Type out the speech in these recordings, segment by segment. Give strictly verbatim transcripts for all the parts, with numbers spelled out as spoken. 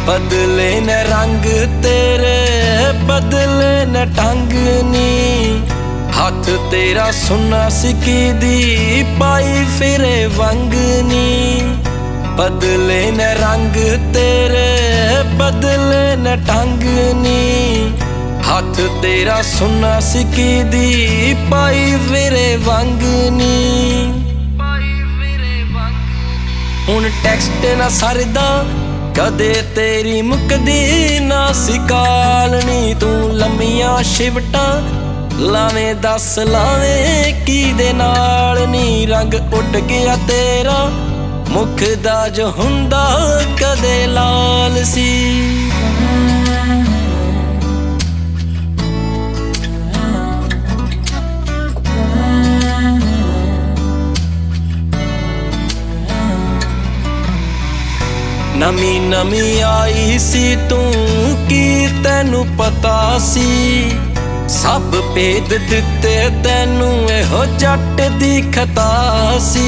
बदले न रंग तेरे बदले न ढंग नी, हाथ तेरा सुना सिकी दी पाई फिरे वंगनी। बदले न रंग तेरे बदले न ढंग नी, हाथ तेरा सुना सिकी दी पाई फिरे वंगनी। हुण टैक्सट ना सरदा कदे तेरी मुकदी ना सिकालनी, तू लम्मियां शिवटा लावे दस लावे की दे नाल नी। रंग उड गया तेरा मुख दा जो हुंदा कदे लाल सी। नमी नमी आई सी तू की तैनू पता सी, सब भेद दिते तैनू एहो जट दी खता सी।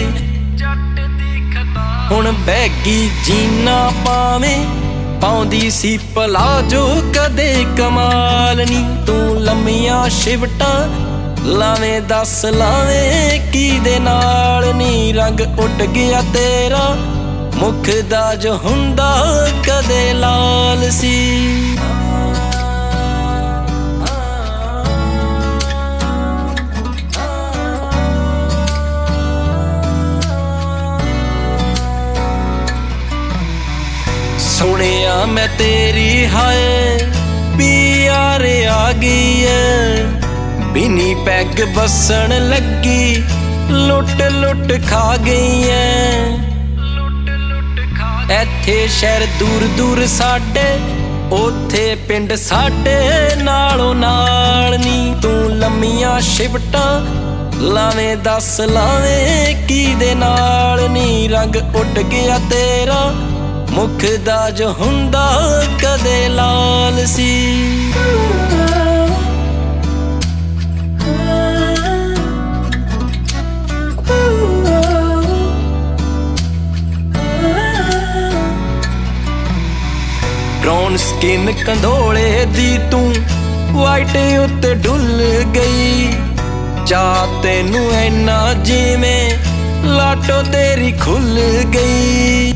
हुण बैगी जीना पावे पाउंदी सी पलाजो कदे कमाल नी, तू लम्मियां शिवटा लावे दस लावे की दे नाल नी। रंग उड गया तेरा मुख दा जो हुंदा कदे लाल सी। सुनिया मैं तेरी हाय प्यार आ गई है, बिनी पैग बसन लगी लुट लुट खा गई है। एथे शहर दूर दूर साडे ओथे पिंड साडे नालों नाल नी, तू लम्मियां शिवटा लावे दस लावे की दे नाल नी। रंग उड गया तेरा मुख दा जो हुंदा कदे लाल सी। ब्राउन स्किन कंधोले दी तू वाइट उत्ते डुल गई, चा तेनू ऐना जिवें लाटो तेरी खुल गई।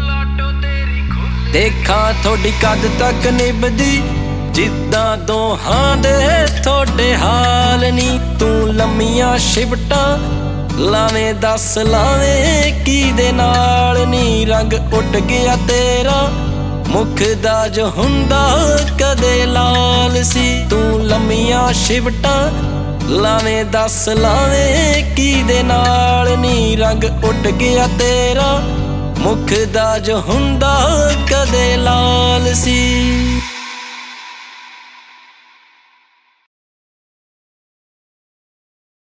देखा थोड़ी कद तक निभदी जिद्दां दोहां दे थोड़े हाल नी, तू लम्मियां शिवटा लावे दस लावे की दे नाल नी। रंग उड गया तेरा मुख दा जो हुंदा कदे लाल सी, तू लम्मियां शिवटा लावे दस लावे की दे नाल नी। रंग उड गया तेरा मुख दा जो हुंदा कदे लाल सी।